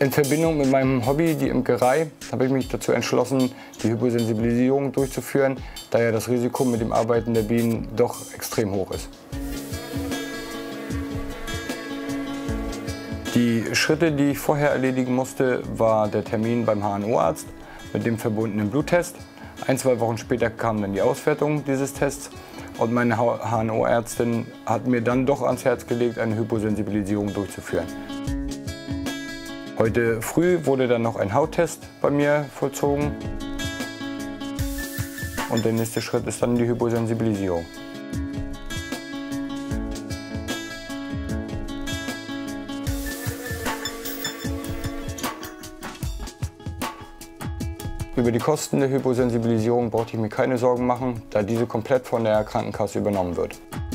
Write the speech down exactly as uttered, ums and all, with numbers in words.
In Verbindung mit meinem Hobby, die Imkerei, habe ich mich dazu entschlossen, die Hyposensibilisierung durchzuführen, da ja das Risiko mit dem Arbeiten der Bienen doch extrem hoch ist. Die Schritte, die ich vorher erledigen musste, war der Termin beim H N O-Arzt mit dem verbundenen Bluttest. Ein, zwei Wochen später kam dann die Auswertung dieses Tests und meine H N O-Ärztin hat mir dann doch ans Herz gelegt, eine Hyposensibilisierung durchzuführen. Heute früh wurde dann noch ein Hauttest bei mir vollzogen und der nächste Schritt ist dann die Hyposensibilisierung. Über die Kosten der Hyposensibilisierung brauchte ich mir keine Sorgen machen, da diese komplett von der Krankenkasse übernommen wird.